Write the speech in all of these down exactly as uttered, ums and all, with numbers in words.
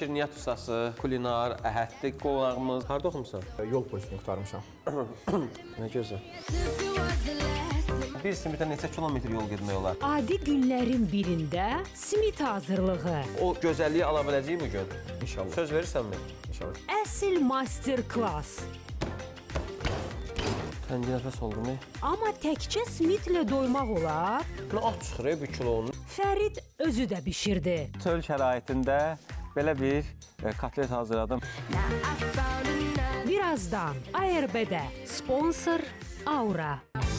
şirniyyat ustası, kulinar, əhədli qonağımız. Harada oxumusan? Yol polisini qurtarmışam. Nə gözəl. Bir simitə neçə kilometr yol getmək olar? Adi günlərin birində simit hazırlığı. O gözəlliyi ala biləcəyik bu gün? İnşallah. Söz verirsənmi? İnşallah. Əsl master class. Təngi nəfəs oldu mu? Amma təkcə simitlə doymaq olar. Nə at çıxır bir kilonu? Fərid özü də bişirdi. Çöl şəraitində belə bir kotlet hazırladım. Birazdan A R B-də sponsor Aura.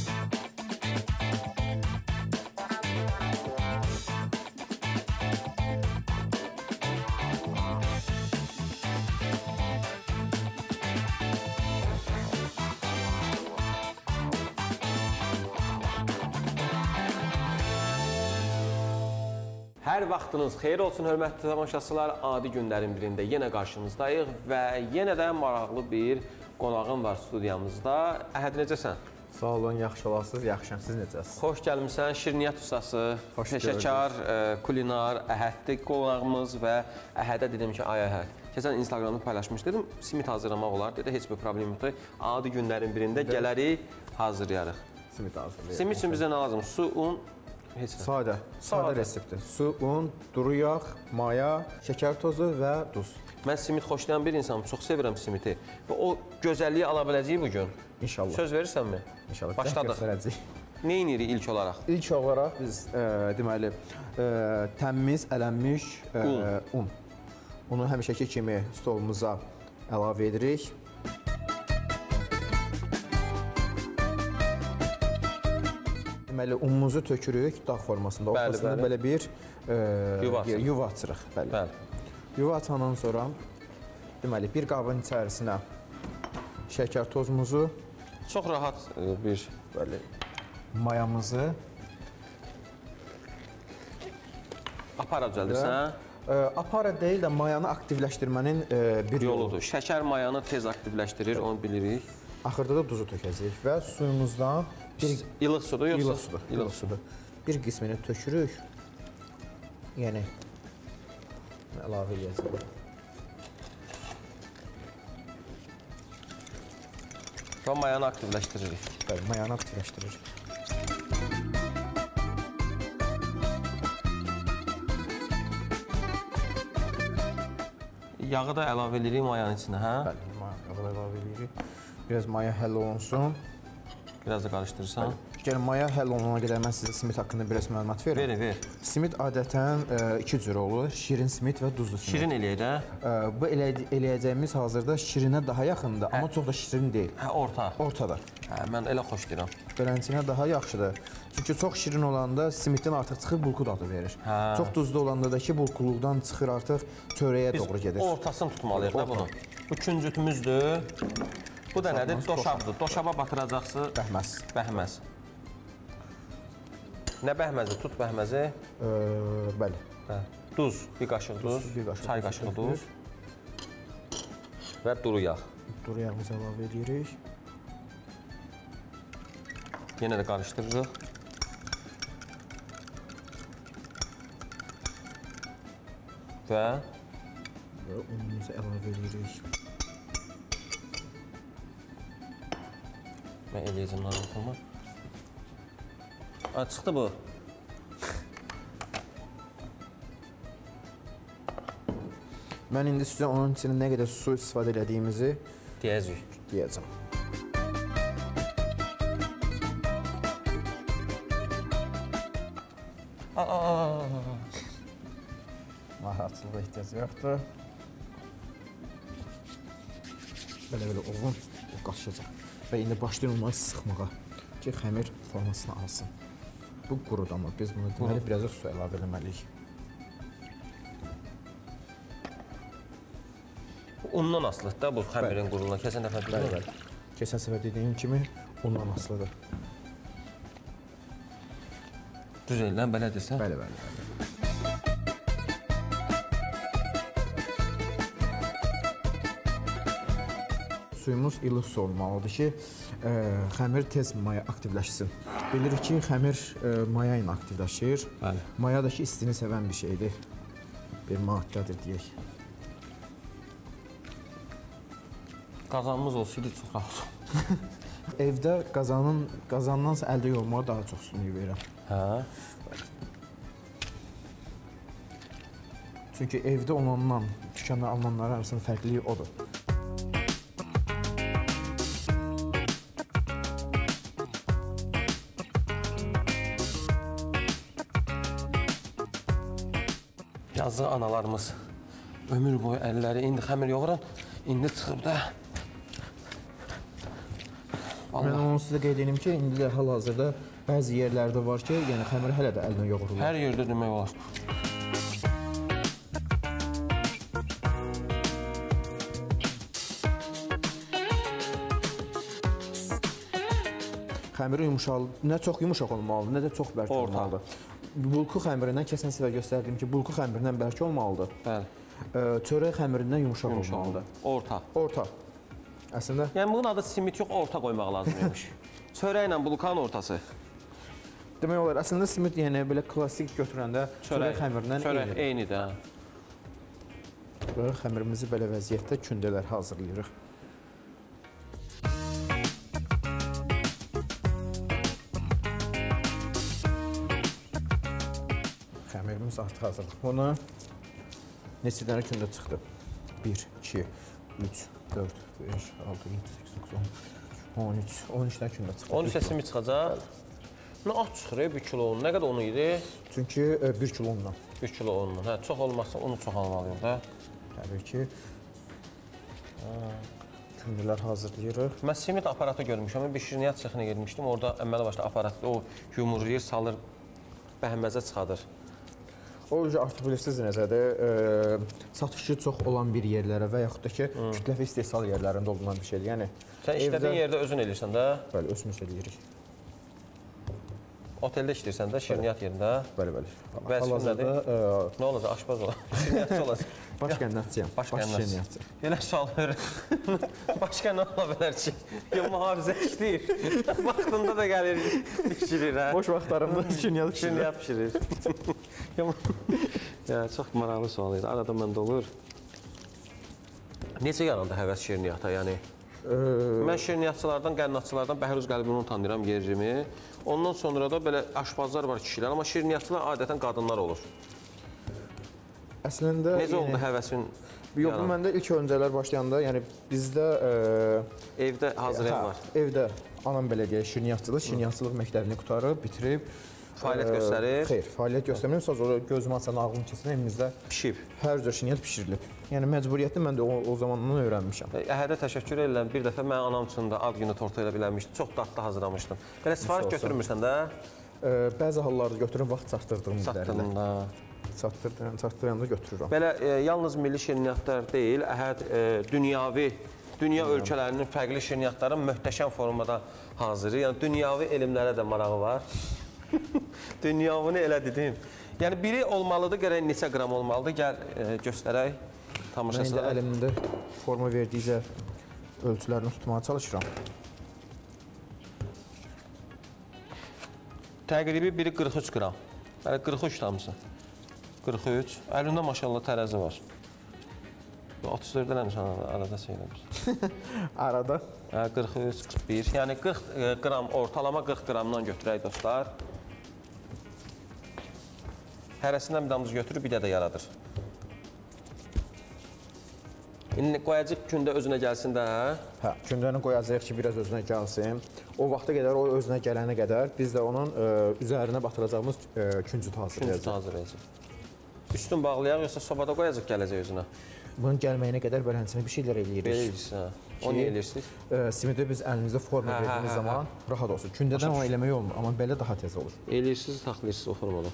Hər vaxtınız xeyir olsun, hörmətli tamaşaçılar. Adi günlərin birində yenə qarşınızdayıq və yenə də maraqlı bir qonağım var studiyamızda. Əhəd, necəsən? Sağ olun, yaxşı olasınız, yaxşıyam. Siz necəsiniz? Xoş gəlmişsən, şirniyyat ustası, peşəkar, kulinar, əhədli qonağımız və Əhədə dedim ki, ay Əhəd, keçən Instagramda paylaşmış, dedim, simit hazırlamaq olar, dedi, heç bir problem yoxdur. Adi günlərin birində gələrik, hazırlayarıq. Simit hazırlayarıq. Simit üçün bizə nə lazım? Su, un, heç nə. Sadə, sadə reseptdir. Su, un, duru yağ, maya, şəkər tozu və duz. Mən simit xoşlayan bir insanım, çox sevirəm simiti və o gözəlliyi ala biləcəyik bugün. İnşallah. Söz verirsənmi? İnşallah. Başladıq. Nə edirik ilk olaraq? İlk olaraq biz e, deməli e, təmiz, ələnmiş e, un. un. Onu həmişəki kimi stolumuza əlavə edirik. Deməli, unumuzu tökürük dağ formasında. Ortasında belə bir e, yuva, yuva açırıq. Bəli. Bəli. Yuva açandan sonra deməli, bir qabın içərisinə şəkər tozumuzu, çox rahat bir bəli, mayamızı, apara düzəldirsən. E, apara deyil də mayanı aktivləşdirmənin e, bir yoludur. Şəkər mayanı tez aktivləşdirir, onu bilirik. Axırda da duzu tökəcəyik və suyumuzdan bir ilıq sudur yoxsa? İlıq sudur. İlıq sudur. Bir qismini tökürük. Yəni əlavə edəcəyik. Və mayanı aktivləşdiririk. Bəli, mayanı aktivləşdiririk. Yağı da əlavə edirik mayanın içinə, hə? Bəli, yağı da əlavə edirik. Biraz maya həll olunsun. Biraz da qarışdırırsan. Gəlin, maya həll olunana qədər mən sizə simit haqqında biraz məlumat verim. Verin, ver. Simit adətən e, iki cür olur. Şirin simit və duzlu simit. Şirin eləyək də. E, bu elə, eləyəcəyimiz hazırda şirinə daha yaxındır, hə. Amma çox da şirin deyil. Hə, orta. Ortada. Hə, mən elə xoşlayıram. Beləncəsinə daha yaxşıdır. Çünki çox şirin olanda simitdən artıq çıxır, bulku dadı verir. Hə. Çox duzlu olanda da ki, bulkuluqdan çıxır artıq çörəyə doğru gedir. Biz ortasını tutmalıyıq da bunu. Bu küncütümüzdür. Bu da nədir? Doşabdır. Doşaba batıracaqsın. Bəhməz. Bəhməz. Nə bəhməzi? Tut bəhməzi. Ee, bəli. Hə. Duz, bir qaşıq duz, bir qaşıq çay qaşığı duz və duru yağ. Duru yağımızı əlavə edirik. Yenə də qarışdırırıq. Və və unumuzu əlavə edirik. Mən eləyəcəm narıqımı. Ha, çıxdı bu. Mən indi sizə onun üçün nə qədər su istifadə edədiyimizi deyəcək. deyəcəm. Narahatçılığa ehtiyac yoxdur. Belə-belə oğlum qaçacaq. Və indi başlayın onları sıxmağa ki, xəmir formasını alsın. Bu qurudur, amma biz bunu deməli biraz da su əlavə eləməliyik. Undan asılıdır da bu xəmirin quruluna. Keçən dəfə dedim. Keçən səfər dediyim kimi undan asılıdır. Düz eldən belə desən? Bəli, bəli, bəli. Suyumuz ilıq su olmalıdır ki, e, xəmir tez maya aktivləşsin. Bilirik ki, xəmir e, maya ilə aktivləşir. Bəli. Maya da ki, istini sevən bir şeydir. Bir maddədir deyək. Qazanımız olsaydı çox rahat olurdu. Evdə qazanın, qazandansa əldə yoğurmağa daha çox üstünlük verirəm. Hə? Çünki evdə olandan, dükandan alınanların arasında fərqliyi odur. Yazıq analarımız ömür boyu əlləri, indi xəmir yoğuran, indi çıxıb da. Mən onu sizə qeyd edeyim ki, indi də hal-hazırda bəzi yerlərdə var ki, yəni xəmiri hələ də əllə yoğururlar. Hər yerdə demək olar. Xəmiri yumuşaq, nə çox yumuşaq olmalıdır, nə də çox bərk olmalıdır. Bulku xəmirindən keçən səfər göstərdim ki, bulku xəmirindən bərk olmalıdır. Bəli. Çörək xəmirindən yumuşaq, Yumuşaq olmalıdır. Orta. Orta. Əslində. Yəni bunun adı simit yox, orta qoymaq lazımmış. Çörəklə bulkanın ortası. Demək olar, əslində simit yəni belə klassik götürəndə çörək xəmirindən eynidir. Eynidir. Çörək xəmirimizi belə vəziyyətdə kündələr hazırlayırıq. Xəmirimiz artıq hazırdır. Bunu neçə dənə kündə çıxdı? bir, iki, üç, dörd, beş, altı, yeddi, səkkiz, doqquz, on, on üç, on üç dənə kündə çıxdı. on üç simit çıxacaq. Nə az çıxır, bir kilo un. Nə qədər unu idi? Çünki bir kilo undan. bir kilo undan. Hə, çox olmazsa unu çox almalıyıq da. Təbii ki, kündələr hazırlayırıq. Mən simit aparatı görmüşəm. Bir şirniyyat sexinə girmişdim. Orada əmməli başda aparatda o yumurlayır, salır, bəhməzə çıxadır. O artıq bilirsiniz necədir, e, satışı çox olan bir yerlərə və yaxud da ki, kütləvi istehsal yerlərində olunan bir şeydir. Yəni, sən işlədiyin yerdə özün eləyirsən də? Bəli, özümüz eləyirik. Oteldə işləyirsən də, şirniyyat yerində? Bəli, bəli. Vəzifin nədir? E, nə olacaq? Aşpaz olacaq? Şirniyyatçı olacaq? Baş qənnətçiyəm. Baş şirniyyatçı. Elə sual verir. Başqa nə ola bilər ki? Ya mühafizə işləyir. Vaxtında da gəlir, pişirir, hə? Boş vaxtlarımda şirniyyat pişirir. Şirniyyat pişirir. Ya, çox maraqlı sual idi. Arada məndə olur. Necə yarandı həvəs şirniyyata? Yəni, mən şirniyyatçılardan, qənnatçılardan Bəhruz Qəlbini tanıyıram, yerimi. Ondan sonra da belə aşpazlar var, kişilər. Amma şirniyyatçılar adətən qadınlar olur. Əslində... Necə oldu həvəsin? Yox, bu məndə ilk öncələr başlayanda, yəni bizdə... Evdə hazır ev var. Evdə anam belə deyək, şirniyyatçılıq, şirniyyatçılıq məktəbini qutarıb, bitirib. Fəaliyyət göstərir? Xeyr, fəaliyyət göstərməyim. Sadəcə olaraq gözümü açan, ağlım keçən evimizdə pişib. Hər cür şirniyyat pişirilib. Yəni məcburiyyətli mən də o, o zamandan öyrənmişəm. Əhədə təşəkkür edirəm. Bir dəfə mən anam üçün də ad günü tortu ilə bilənmişdim. Çox dadlı hazırlamışdım. Belə sifariş götürmürsən də? Bəzi hallarda götürürüm, vaxt çatdırdığım Çatdırdın da. Çatdırdım, çatdıranda götürürəm. Belə e, yalnız milli şirniyyatlar deyil, əhəd e, dünyavi, dünya ölkələrinin fərqli şirniyyatları möhtəşəm formada hazırdır. Yəni dünyavi elmlərə də marağı var. Dünyavını elə dedim. Yəni biri olmalıdır, gərək neçə qram olmalıdır? Gəl e, göstərək tamaşaçılara. Mən indi əlimdə forma verdikcə ölçülərini tutmağa çalışıram. Təqribi biri qırx üç qram. Bəli, qırx üç damısı. qırx üç. Əlində maşallah tərəzi var. otuz dörd eləmişsən arada söyləmiş. Arada? Hə, qırx üç, qırx bir. Yəni qırx qram, ortalama qırx qramdan götürək dostlar. Hərəsindən bir damız götürüb bir də də yaradır. İndi qoyacaq kündə özünə gəlsin də, hə? Hə, kündəni qoyacaq ki, biraz özünə gəlsin. O vaxta qədər, o özünə gələnə qədər biz də onun ə, üzərinə batıracağımız ə, küncüt hazırlayacaq. Küncüt hazırlayacaq. Üstün bağlayaq, yoxsa sobada qoyacaq gələcək özünə? Bunun gəlməyinə qədər belə həmçinin bir şeylər eləyirik. Belə eləyirsiniz, hə? O niyə eləyirsiniz? Simidi biz əlimizdə forma hə, verdiyimiz hə, hə, zaman hə. rahat olsun. Kündədən onu eləmək olmur, amma belə daha tez olur. Eləyirsiniz, taxlayırsınız o formada.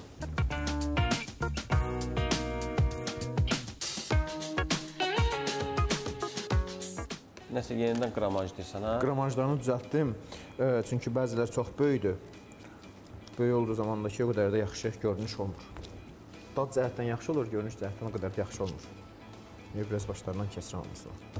Nəsə, yenidən qramaj deyirsən, hə? Qramajlarını düzəltdim, çünki bəzilər çox böyükdür. Böyük olduğu zaman da ki, o qədər də yaxşı görünüş olmur. Dad cəhətdən yaxşı olur, görünüş cəhətdən o qədər də yaxşı olmur. Biraz başlarından kəsir alması var.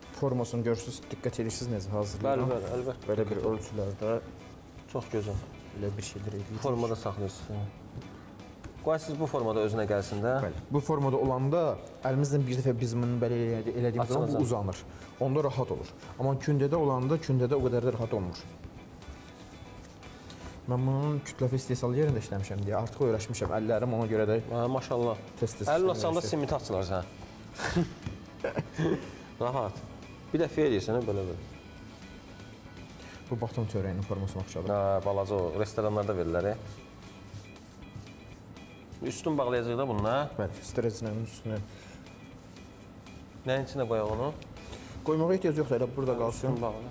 Formasını görürsünüz, diqqət edirsiniz necə hazırlayıram. Bəli, bəli, əlbəttə. Belə bir ölçülərdə. Çox gözəl. belə bir şeylər edirik. Formada saxlayırsınız. Qoy siz bu formada özünə gəlsin də. Bəli. Bu formada olanda əlimizlə bir dəfə biz bunu belə elədiyimiz zaman bu uzanır. Onda rahat olur. Amma kündədə olanda kündədə o qədər də rahat olmur. Mən bunun kütləvi istehsal yerində işləmişəm deyə artıq öyrəşmişəm. Əllərim ona görə də Hə, maşallah. tez-tez. Əlin açanda simit açılar sən. Rahat. Bir dəfə eləyirsən belə belə. Bu baton çörəyinin formasına oxşadır. Hə, balaca o restoranlarda verirlər. Üstün bağlayacaq da bununla. Bəli, streçlərin üstünə. Nəyin içində qoyaq onu? Qoymağa ehtiyac yoxdur, elə burada qalsın. Üstün bağlı.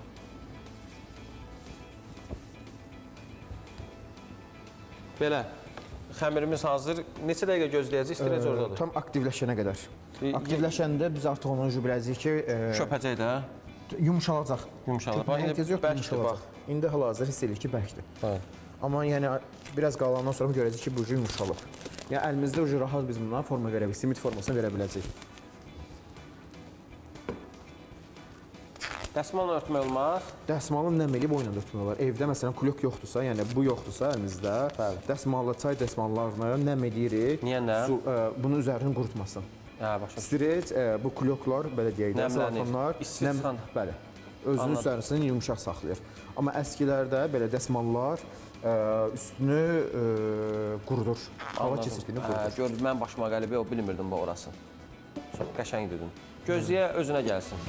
Belə, xəmirimiz hazır. Neçə dəqiqə gözləyəcək? İstirec oradadır. Tam aktivləşənə qədər. Aktivləşəndə biz artıq onu biləcəyik ki, Köpəcək də. yumşalacaq. Yumşalacaq. Köpməyə ehtiyac yoxdur, Bərkdir, yumşalacaq. İndi hal-hazır hiss edirik ki, bərkdir. Hə. Amma yəni biraz qalandan sonra görəcəyik ki, bu ucu yumşalıb. Yəni əlimizdə ucu rahat biz bundan forma verə bilərik, simit formasını verə biləcəyik. Dəsmalla örtmək olmaz. Dəsmalı nəm eləyib oyuna örtmək olar. Evdə məsələn kulok yoxdursa, yəni bu yoxdursa əlimizdə, dəsmallı çay dəsmallarını nəm edirik. Niyə nəm? Su, ə, bunun üzərini qurutmasın. Hə, başa. Streç, ə, bu kuloklar belə deyək də, salafonlar, İstisən. bəli. Özünün üzərini yumşaq saxlayır. Amma əskilərdə belə dəsmallar ə, üstünü ə, qurudur. Hava keçirdiyini qurudur. Hə, gördüm, mən başıma qəlibə o bilmirdim bu orası. Çox qəşəng dedin. Gözləyə özünə gəlsin.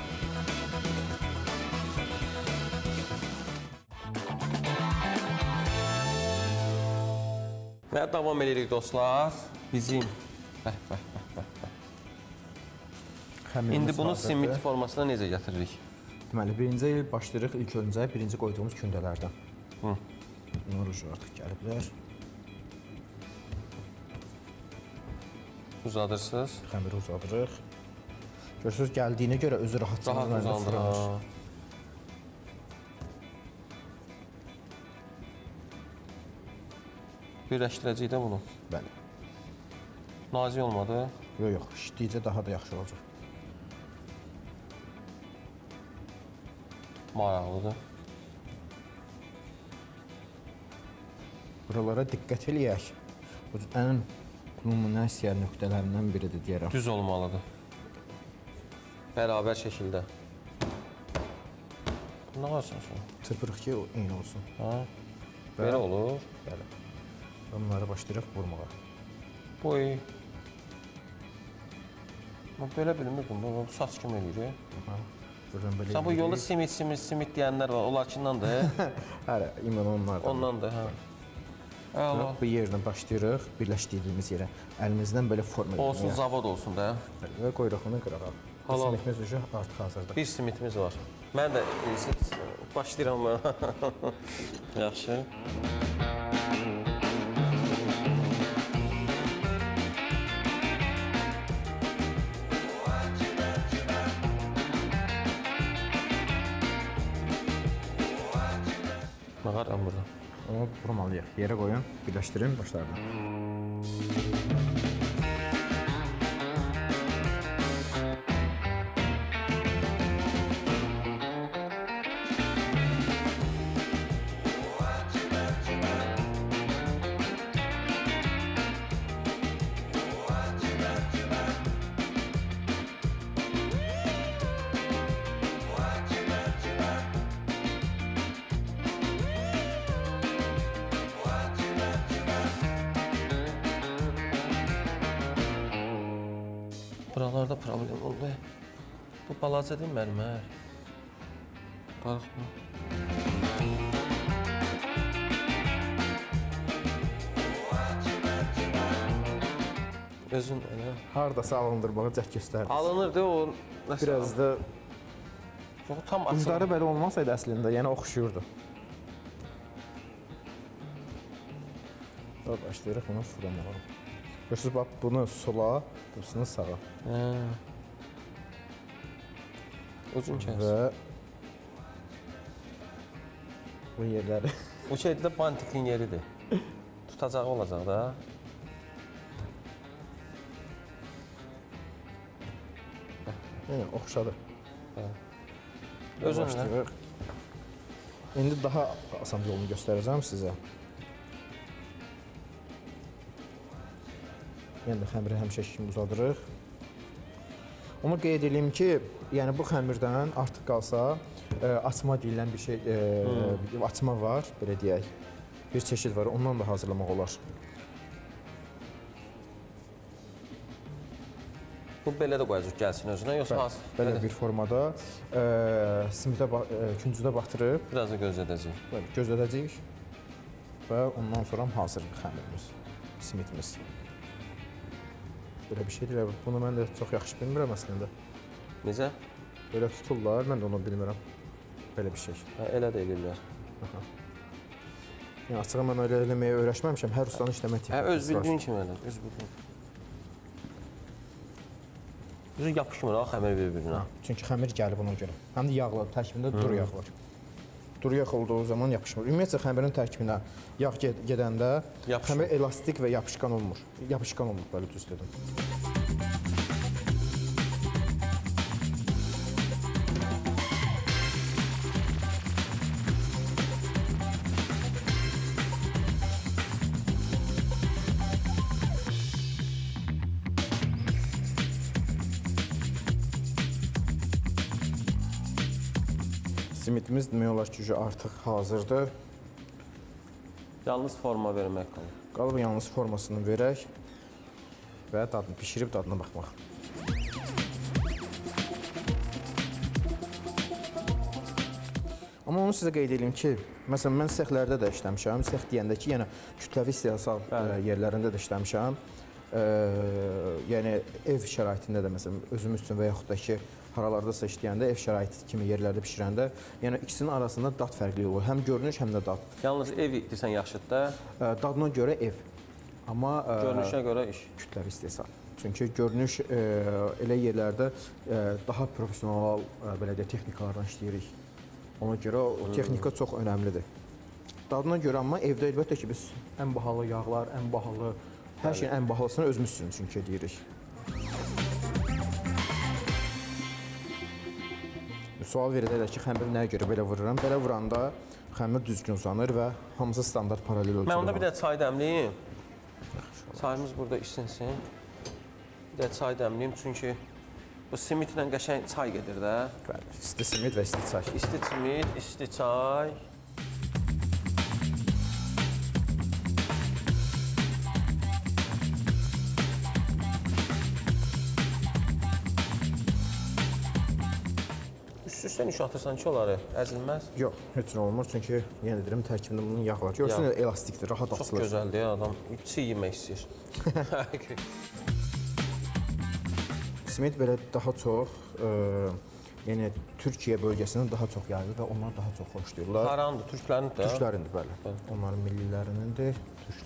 Və davam edirik dostlar. Bizim bəh, bəh, bəh, bəh. İndi bunu simit formasına necə gətiririk? Deməli, birinci başlayırıq ilk öncə birinci qoyduğumuz kündələrdən. Hı. Bunlar ucu artıq gəliblər. Uzadırsınız. Xəmiri uzadırıq. Görürsünüz, gəldiyinə görə özü rahat Rahat uzandır. Birləşdirəcəyik də bunu. Bəli. Nazik olmadı. Yox, yox, şişdikcə daha da yaxşı olacaq. Maraqlıdır. Buralara diqqət eləyək. Bu ən kulminasiya nöqtələrindən biridir deyərəm. Düz olmalıdır. Bərabər şəkildə. Nə varsan şu? Çırpırıq ki, o eyni olsun. Ha? Belə olur. Bəli. Bunları başlayırıq vurmağa. Boy. Mən belə bilmirdim, bu saç kimi eləyir. Sən bu yolu simit, simit, simit deyənlər var, onlarkindandır. Hələ, iman onlardan. Ondandır, hə. Əla. Bu yerdən başlayırıq, birləşdirdiyimiz yerə. Əlimizdən belə forma verir. Olsun, zavod olsun da. Və qoyuruq onu qırağa. Halal. Simitimiz ucu artıq hazırdır. Bir simitimiz var. Mən də başlayıram mən. Yaxşı. Mağaram burada. Onu vurmalıyıq. Yerə qoyun, birləşdirin, başlayalım. Buralarda problem oldu. Bu balaca deyil mənim, hər. Darıxma. Özün elə. Hardasa alındırmağı cəhd göstərdiniz. Alınırdı o. Biraz da Yox, tam açılır. ucları belə olmasaydı əslində, yəni oxşuyurdu. Başlayırıq bunu fırlamağa. Görürsünüz, bax, bunu sola, bunu sağa. Hə. Uzun kəs. Və bu yerləri... Bu şeydə də bantikin yeridir. Tutacağı olacaq da. Yəni, oxşadı. Özün Başlayırıq. İndi daha asan yolunu göstərəcəm sizə. Yəni də xəmiri həmişəki kimi uzadırıq. Onu qeyd edeyim ki, yəni bu xəmirdən artıq qalsa e, açma deyilən bir şey, e, hmm. açma var, belə deyək. Bir çeşid var, ondan da hazırlamaq olar. Bu belə də qoyacaq gəlsin özünə, yoxsa Bəli, az? Belə bir formada e, simidə, e, küncüdə batırıb. Biraz da gözlədəcəyik. Bəli, gözlədəcəyik və ondan sonra hazır xəmirimiz, simitimiz. Belə bir şeydir, bunu mən də çox yaxşı bilmirəm əslində. Necə? Belə tuturlar, mən də onu bilmirəm. Belə bir şey. Hə, elə də eləyirlər. Aha. Yəni, açığı mən öyle eləməyə öyrəşməmişəm, hər ustanın işləmə texnikası var. Hə, öz bildiyin kimi elə, öz bildiyin. Üzü yapışmır ha, xəmir bir-birinə. Çünki xəmir gəlib ona görə. Həm də yağlı, tərkibində duru yağ var. Duru yağ olduğu zaman yapışmır. Ümumiyyətlə xəmirin tərkibinə yağ gedəndə xəmir elastik və yapışqan olmur. Yapışqan olmur, belə düz dedim. Simitimiz demək olar ki, artıq hazırdır. Yalnız forma vermək qalır. Qalıb yalnız formasını verək və dadını bişirib dadına baxmaq. Amma onu sizə qeyd edeyim ki, məsələn, mən sexlərdə də işləmişəm. Sex deyəndə ki, yəni kütləvi istehsal yerlərində də işləmişəm. E, yəni ev şəraitində də məsələn özümüz üçün və yaxud da ki, haralardasa işləyəndə, ev şəraiti kimi yerlərdə bişirəndə, yəni ikisinin arasında dad fərqli olur. Həm görünüş, həm də dad. Yalnız ev desən yaxşıdır da? E, dadına görə ev. Amma görünüşə görə iş. Kütləvi istehsal. Çünki görünüş e, elə yerlərdə e, daha professional e, belə də texnikalardan işləyirik. Ona görə o texnika çox önəmlidir. Dadına görə amma evdə əlbəttə ki, biz ən bahalı yağlar, ən bahalı, hər şeyin ən bahalısını özümüz üçün çünki edirik. Sual verilirlər ki, xəmiri nəyə görə belə vururam? Belə vuranda xəmir düzgün uzanır və hamısı standart paralel ölçüdə. Mən onda bir də çay dəmliyim. Çayımız burada işsinsin. Bir də çay dəmliyim çünki bu simitlə qəşəng çay gedir də. Bəli, isti simit və isti çay. İsti simit, isti çay. Üst-üstə niş atırsan ki, onları əzilməz? Yox, heç nə olmur. Çünki yenə deyirəm, tərkibində bunun yağ var. Görürsən, elastikdir, rahat açılır. Çox gözəldir ya, adam çiğ yemək istəyir. Simit belə daha çox, e, yəni Türkiyə bölgəsində daha çox yayılır və onlar daha çox xoşlayırlar. Harandır? Türklərindir də? Türklərindir, bəli. bəli. Onların millilərinindir. Türk.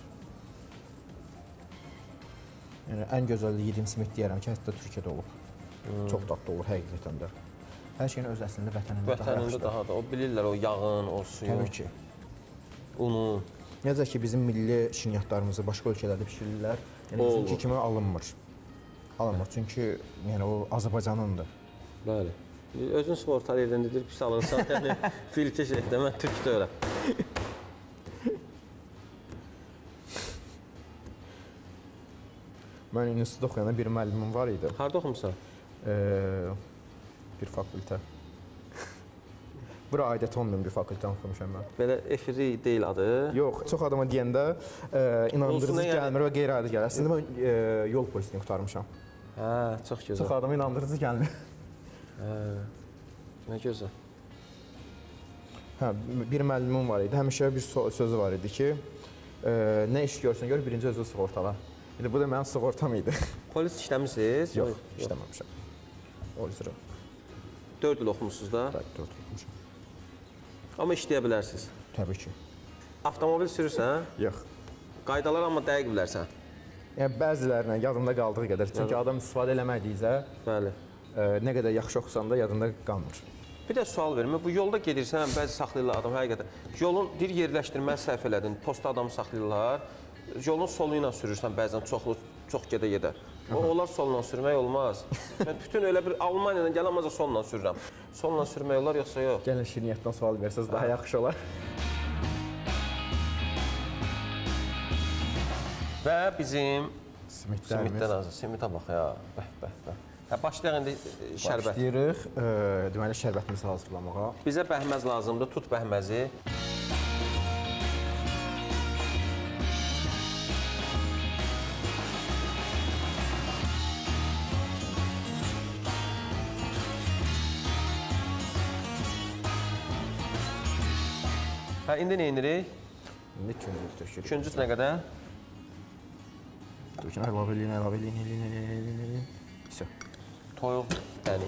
Yəni ən gözəl yediyim simit deyərəm ki, hətta Türkiyədə olub. Hmm. Çox dadlı olur həqiqətən də. Hər şeyin öz əslində vətənində, vətənində daha yaxşıdır. Daha da. O bilirlər o yağın, o suyun. Təbii ki. Unun. Necə ki, bizim milli şirniyyatlarımızı başqa ölkələrdə pişirirlər. Yəni bizimki kimi alınmır. Alınmır, çünki yəni, o Azərbaycanındır. Bəli. Özün sığortalı yerdən dedir, pis alırsan, yəni filtə şeydə, mən türk deyirəm. Mən institutda oxuyanda bir müəllimim var idi. Harada oxumusan? Ee, bir fakültə. Bura aidiyyəti olmayan bir fakültə oxumuşam mən. Belə efiri deyil adı? Yox, çox adama deyəndə e, inandırıcı gəlmir və qeyri-adi gəlir. Əslində mən e, yol polisini qurtarmışam. Hə, çox gözəl. Çox adama inandırıcı gəlmir. Hə, nə gözəl. Hə, bir müəllimim var idi. Həmişə bir sözü var idi ki, e, nə iş görsən gör, birinci özü sığortala. İndi bu da mənim sığortam idi. Polis işləmisiniz? Yox, işləməmişəm. O üzrə. dörd il oxumusunuz da? Bəli, dörd il oxumuşam. Amma işləyə bilərsiniz? Təbii ki. Avtomobil sürürsən? Yox. Qaydalar amma dəqiq bilərsən? Yəni bəzilərinə yadımda qaldığı qədər. Çünki adam istifadə eləmədiyicə, bəli. E, nə qədər yaxşı oxusan da yadında qalmır. Bir də sual verim. Bu yolda gedirsən, bəzi saxlayırlar adam həqiqətən. Yolun bir yerləşdirmə səhv elədin, posta adamı saxlayırlar. Yolun solu ilə sürürsən bəzən çoxlu, çox gedə-gedə. Onlar solla sürmək olmaz. Mən bütün elə bir Almaniyadan gələn solla sürürəm. Solla sürmək olar yoxsa yox? Gəlin şirniyyatdan sual versəz daha yaxşı olar. Və bizim Simitlərimiz. Simitdən azı. Simitə bax ya. Bəh, bəh, bəh. Hə, başlayaq indi şərbət. Başlayırıq, e, deməli, şərbətimizi hazırlamağa. Bizə bəhməz lazımdır, tut bəhməzi. Hə, indi nə edirik? İndi küncüt tökürük. Küncüt nə qədər? Tökün, əlavə eləyin, əlavə eləyin, eləyin, eləyin, eləyin. İsə. Toyuq dəni.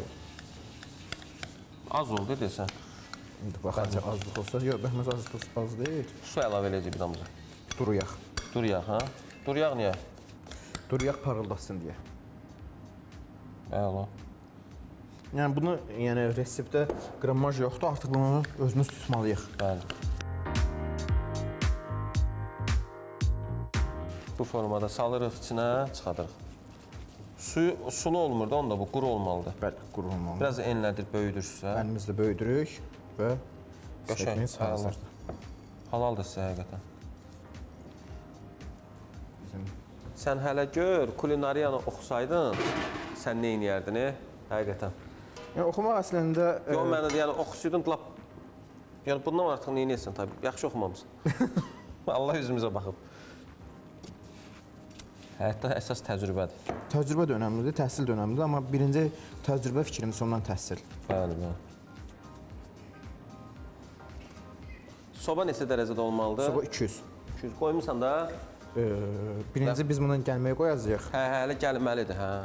Az oldu, desən. İndi baxacaq, azlıq olsa, yox, bəhməz az, az deyil. Su əlavə eləyəcək bir damıza. Duru yağ. Dur yağ, hə? Dur yağ niyə? Duru yağ parıldatsın deyə. Əla. Yəni, bunu, yəni, reseptdə qrammaj yoxdur, artıq bunu özümüz tutmalıyıq. Bəli. Bu formada salırıq içinə, çıxadırıq. Suyu, sulu olmur da onda bu, quru olmalıdır. Bəli, quru olmalıdır. Biraz enlədir, böyüdürsə. Əlimizi də böyüdürük və stekimiz hazırdır. Halaldır sizə həqiqətən. Bizim... Sən hələ gör, kulinariyanı oxusaydın, sən nə eləyərdin, həqiqətən? Yəni, oxumaq əslində... Yox, mənə də, yəni, oxusuydun, lap... Yəni, bundan artıq nə eləyəsən, tabii, yaxşı oxumamısın. Allah üzümüzə baxıb. Həyatda əsas təcrübədir. Təcrübə də önəmlidir, təhsil də önəmlidir, amma birinci təcrübə fikrimiz ondan təhsil. Bəli, bəli. Soba neçə dərəcədə olmalıdır? Soba iki yüz. iki yüz qoymusan da? Ee, birinci biz bunu gəlməyə qoyacağıq. Hə, hə, hələ gəlməlidir, hə.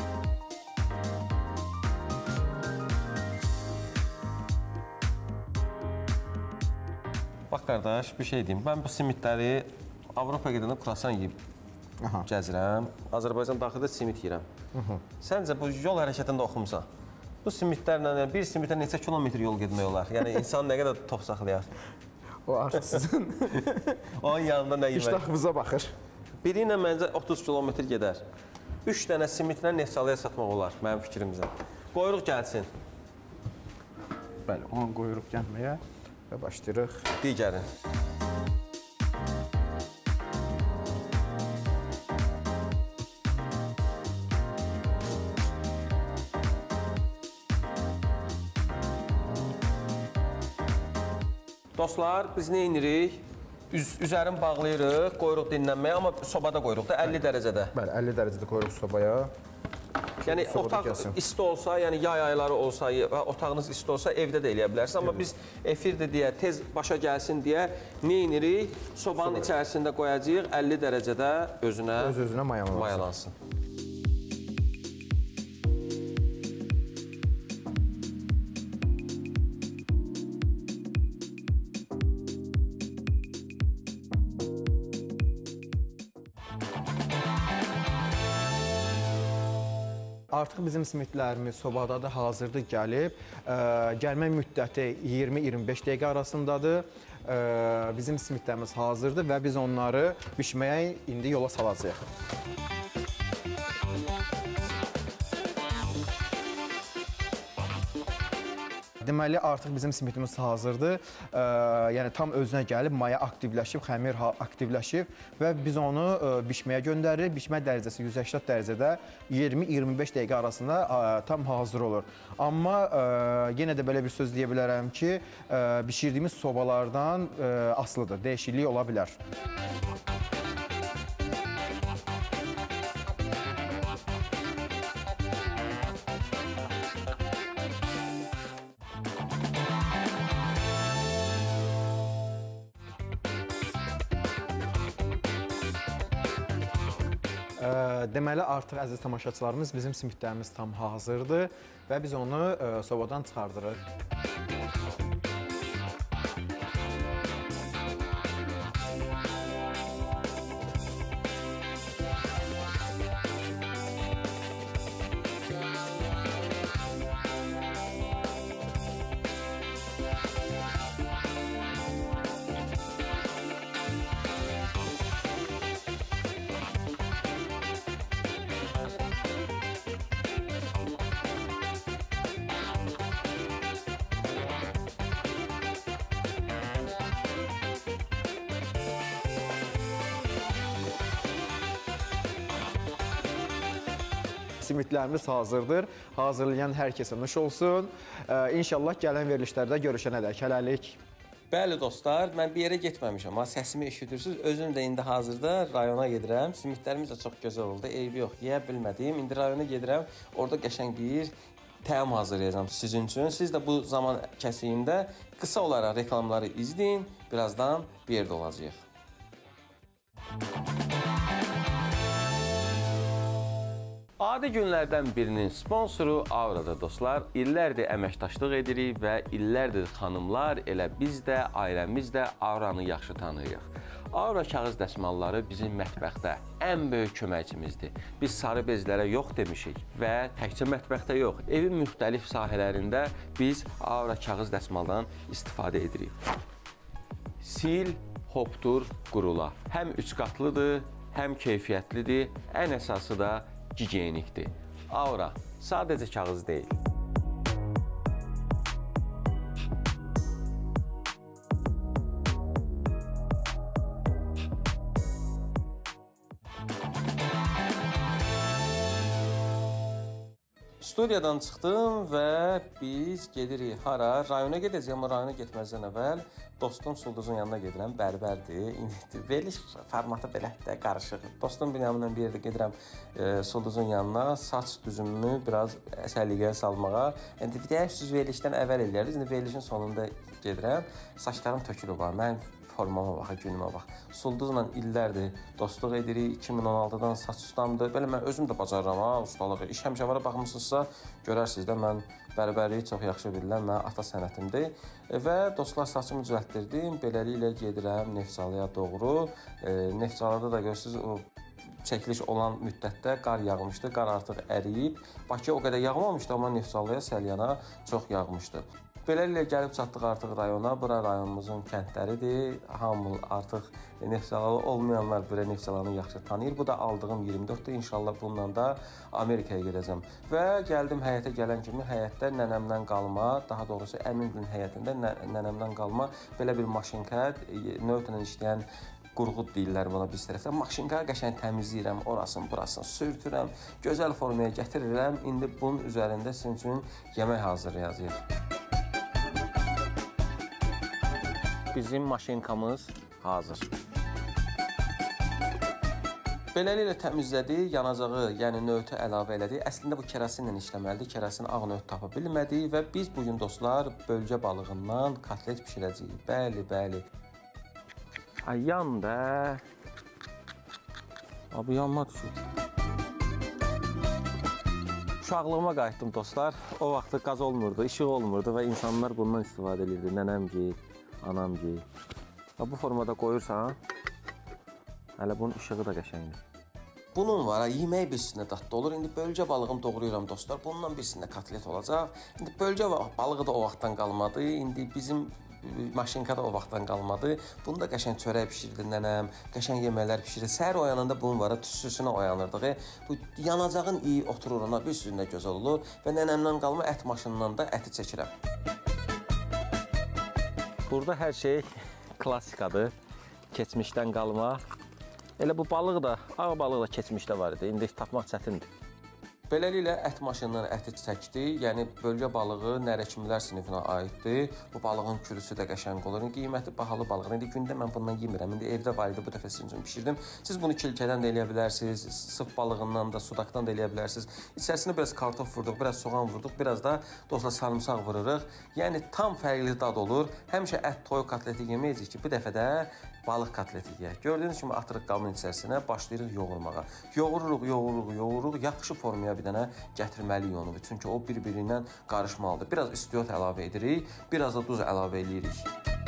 Bax, qardaş, bir şey deyim. Mən bu simitləri Avropa gedəndə kruasan yiyib gəzirəm. Azərbaycan daxildə simit yiyirəm. Səncə bu yol hərəkətində oxumusan? Bu simitlərlə, bir simitə neçə kilometr yol getmək olar? Yəni, insan nə qədər top saxlayar? O artıq sizin Onun yanında nə yemək? iştahınıza baxır. Biri ilə məncə otuz kilometr gedər. Üç dənə simitlə Neftçalıya satmaq olar, mənim fikrimizə. Qoyuruq gəlsin. Bəli, onu qoyuruq gəlməyə və başlayırıq. Digərin. Dostlar, biz nə edirik? Üz üzərini bağlayırıq, qoyuruq dinlənməyə, amma sobada qoyuruq da əlli dərəcədə. Bəli, əlli dərəcədə qoyuruq sobaya. Yəni otaq isti olsa, yəni yay ayları olsa və otağınız isti olsa evdə də eləyə bilərsiniz. Amma biz efirdə deyə, tez başa gəlsin deyə nə edirik? Sobanın içərisində qoyacağıq, əlli dərəcədə özünə öz-özünə mayalansın. mayalansın. Artıq bizim simitlərimiz sobada da hazırdır, gəlib. Gəlmə müddəti iyirmi iyirmi beş dəqiqə arasındadır. Bizim simitlərimiz hazırdır və biz onları bişməyə indi yola salacağıq. Deməli, artıq bizim simitimiz hazırdır. E, yəni, tam özünə gəlib, maya aktivləşib, xəmir aktivləşib və biz onu e, bişməyə göndəririk. Bişmə dərəcəsi yüz səksən dərəcədə iyirmi iyirmi beş dəqiqə arasında e, tam hazır olur. Amma e, yenə də belə bir söz deyə bilərəm ki, e, bişirdiyimiz sobalardan e, asılıdır, dəyişiklik ola bilər. Deməli, artıq əziz tamaşaçılarımız, bizim simitlərimiz tam hazırdır və biz onu sobadan çıxardırıq. simitlərimiz hazırdır. Hazırlayan hər kəsə nuş olsun. İnşallah gələn verilişlərdə görüşənə dək. Hələlik. Bəli dostlar, mən bir yerə getməmişəm, amma səsimi eşidirsiniz. Özüm də indi hazırda rayona gedirəm. Simitlərimiz də çox gözəl oldu. Eybi yox, yeyə bilmədim. İndi rayona gedirəm. Orada qəşəng bir təam hazırlayacağam sizin üçün. Siz də bu zaman kəsiyində qısa olaraq reklamları izləyin. Birazdan bir yerdə olacağıq. Adi günlərdən birinin sponsoru Auradır dostlar. İllərdir əməkdaşlıq edirik və illərdir xanımlar, elə biz də, ailəmiz də Auranı yaxşı tanıyırıq. Aura kağız dəsmalları bizim mətbəxdə ən böyük köməkçimizdir. Biz sarı bezlərə yox demişik və təkcə mətbəxdə yox, evin müxtəlif sahələrində biz Aura kağız dəsmaldan istifadə edirik. Sil, hopdur, qurula. Həm üç qatlıdır, həm keyfiyyətlidir, ən əsası da gigiyenikdir. Aura sadəcə kağız deyil. Studiyadan çıxdım və biz gedirik hara? Rayona gedəcəyik, amma rayona getməzdən əvvəl dostum Sulduzun yanına gedirəm, bərbərdir. İndi veriliş formatı belə də qarışıq. Dostum Binyaminlə bir yerdə gedirəm e, Sulduzun yanına, saç düzümümü biraz səliqəyə salmağa. İndi deyərsiniz verilişdən əvvəl eləyəriz, indi verilişin sonunda gedirəm. Saçlarım tökülüb var, mən formama bax, günümə bax. Sulduzla illərdir dostluq edirik, iki min on altıdan saç ustamdır. Belə mən özüm də bacarıram ha, ustalığı. İş həmişəvara baxmısınızsa, görərsiniz də mən bərbərliyi çox yaxşı bilirəm, mənim ata sənətimdir. Və dostlar, saçımı düzəltdirdim, beləliklə gedirəm Neftçalıya doğru. E, Neftçalıda da görürsünüz, o çəkiliş olan müddətdə qar yağmışdı, qar artıq əriyib. Bakıya o qədər yağmamışdı, amma Neftçalıya, Səlyana çox yağmışdı. Beləliklə gəlib çatdıq artıq rayona. Bura rayonumuzun kəndləridir. Hamı artıq Neftçalı olmayanlar bura Neftçalanı yaxşı tanıyır. Bu da aldığım iyirmi dörddür. İnşallah bununla da Amerikaya gedəcəm. Və gəldim həyətə gələn kimi həyətdə nənəmdən qalma, daha doğrusu əmimgilin həyətində nənəmdən qalma belə bir maşinka, növtlə işləyən qurğud deyirlər buna biz tərəfdə. Maşinka qəşəng təmizləyirəm, orasını, burasını sürtürəm, gözəl formaya gətirirəm. İndi bunun üzərində sizin üçün yemək hazırlayacağıq. Bizim maşinkamız hazır. Beləliklə təmizlədik, yanacağı, yəni növtü əlavə elədik. Əslində bu kerasinlə işləməlidir. Kerasin ağ növt tapa bilmədik və biz bugün dostlar bölgə balığından kotlet bişirəcəyik. Bəli, bəli. Ay yan da. Abi yanma düşür. Uşaqlığıma qayıtdım dostlar. O vaxtı qaz olmurdu, işıq olmurdu və insanlar bundan istifadə edirdi. Nənəmgil, anamgil. Bu formada qoyursan, hələ bunun işığı da qəşəngdir. Bunun var, yemək birisində dadlı olur. İndi bölgə balığını doğrayıram dostlar. Bundan birisində kotlet olacaq. İndi bölgə balığı da o vaxtdan qalmadı. İndi bizim maşinka da o vaxtdan qalmadı. Bunu da qəşəng çörək pişirdi nənəm, qəşəng yeməklər pişirdi. Səhər oyananda bunun var, tüstüsünə oyanırdıq. Bu yanacağın iyi oturur ona, bir sürü də gözəl olur. Və nənəmdən qalma ət maşınından da əti çəkirəm. Burada hər şey klassikadır, keçmişdən qalma. Elə bu balıq da, ağ balıq da keçmişdə var idi, indi tapmaq çətindir. Beləliklə ət maşınından əti çəkdi, yəni bölgə balığı nərəkimlər sinifinə aiddir. Bu balığın kürüsü də qəşəng olur. Qiyməti bahalı balıqdır. İndi gündə mən bundan yemirəm. İndi evdə var idi, bu dəfə sizin üçün pişirdim. Siz bunu kilkədən də eləyə bilərsiniz, sıf balığından da, sudakdan da eləyə bilərsiniz. İçərisinə biraz kartof vurduq, biraz soğan vurduq, biraz da dostlar sarımsaq vururuq. Yəni tam fərqli dad olur. Həmişə ət, toyuq kotleti yeməyəcək ki, bu dəfə də balıq kotleti yeyək. Gördüyünüz kimi atırıq qabın içərisinə, başlayırıq yoğurmağa. Yoğururuq, yoğururuq, yoğururuq. Yaxşı formaya bir dənə gətirməliyik onu. Çünki o bir-birindən qarışmalıdır. Biraz istiot əlavə edirik, biraz da duz əlavə edirik.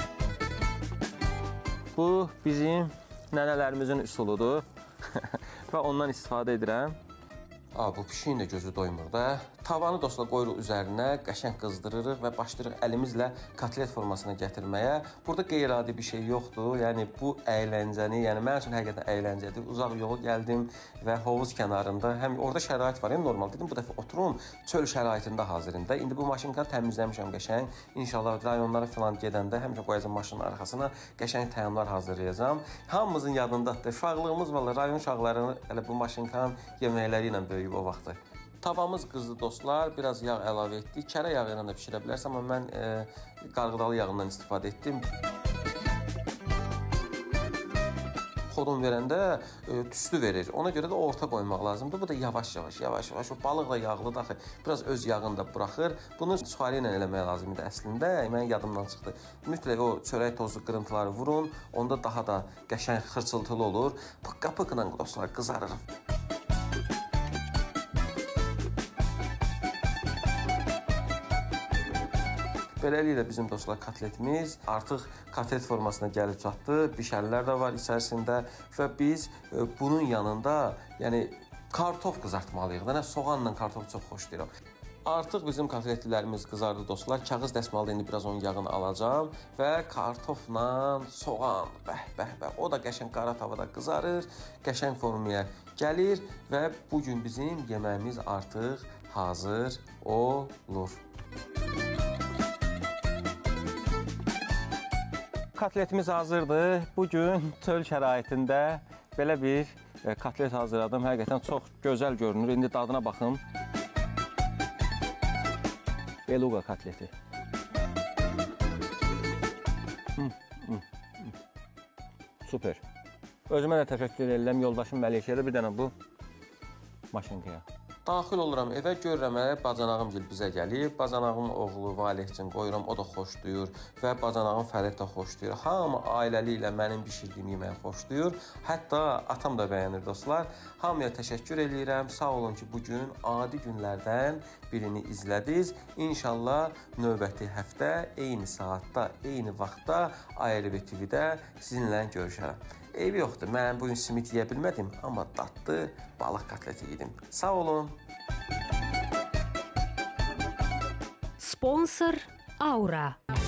Bu bizim nənələrimizin üsuludur və ondan istifadə edirəm. Aa, bu pişiyin də gözü doymur da. Tavanı dostlar qoyuruq üzərinə, qəşəng qızdırırıq və başlayırıq əlimizlə kotlet formasına gətirməyə. Burada qeyri-adi bir şey yoxdur. Yəni bu əyləncəni, yəni mənim üçün həqiqətən əyləncədir. Uzaq yola gəldim və hovuz kənarında, həm orada şərait var, yəni normal. Dedim bu dəfə oturum çöl şəraitində hazırında. İndi bu maşınkanı təmizləmişəm qəşəng. İnşallah rayonlara falan gedəndə həmişə qoyacağam maşının arxasına qəşəng təamlar hazırlayacağam. Hamımızın yadındadır. Uşaqlığımız var, rayon uşaqlarının elə bu maşınkanın yeməkləri ilə böyüyüb o vaxtı. Tavamız qızdı dostlar, biraz yağ əlavə etdik. Kərə yağı ilə də pişirə bilərsən, amma mən e, qarğıdalı yağından istifadə etdim. Xodun verəndə e, tüstü verir. Ona görə də orta qoymaq lazımdır. Bu da yavaş-yavaş, yavaş-yavaş. O balıq da yağlı daxı biraz öz yağını da buraxır. Bunu suxari ilə eləmək lazımdır əslində. Mənim yadımdan çıxdı. Mütləq o çörək tozu qırıntıları vurun. Onda daha da qəşəng xırçıltılı olur. Pıqqa-pıqqla dostlar qızarır. Beləliklə bizim dostlar kotletimiz artıq kotlet formasına gəlib çatdı. Bişərlər də var içərisində və biz bunun yanında, yəni kartof qızartmalıyıq. Mən soğanla kartofu çox xoşlayıram. Artıq bizim kotletlərimiz qızardı dostlar. Kağız dəsmalda indi biraz onun yağını alacağam və kartofla soğan, bəh, bəh, bəh. O da qəşəng qara tavada qızarır, qəşəng formaya gəlir və bu gün bizim yeməyimiz artıq hazır olur. Kotletimiz hazırdır. Bugün çöl şəraitində belə bir kotlet hazırladım. Həqiqətən çox gözəl görünür. İndi dadına baxın. Beluqa kotleti. Hmm, hmm, hmm. Super. Özümə də təşəkkür edirəm. Yoldaşım Məleykəyə bir dənə bu maşınkaya. Daxil oluram evə, görürəm bacanağım gil bizə gəlib. Bacanağımın oğlu Valehcin qoyuram, o da xoşlayır və bacanağım Fərid də xoşlayır. Hamı ailəli ilə mənim bişirdiyim yeməyi xoşlayır. Hətta atam da bəyənir dostlar. Hamıya təşəkkür edirəm. Sağ olun ki, bugün adi günlərdən birini izlədiniz. İnşallah növbəti həftə eyni saatda, eyni vaxtda A L B T V-də sizinlə görüşərəm. Eybi yoxdur, mən bugün simit yeyə bilmədim, amma dadlı balıq kotleti yedim. Sağ olun. Sponsor Aura.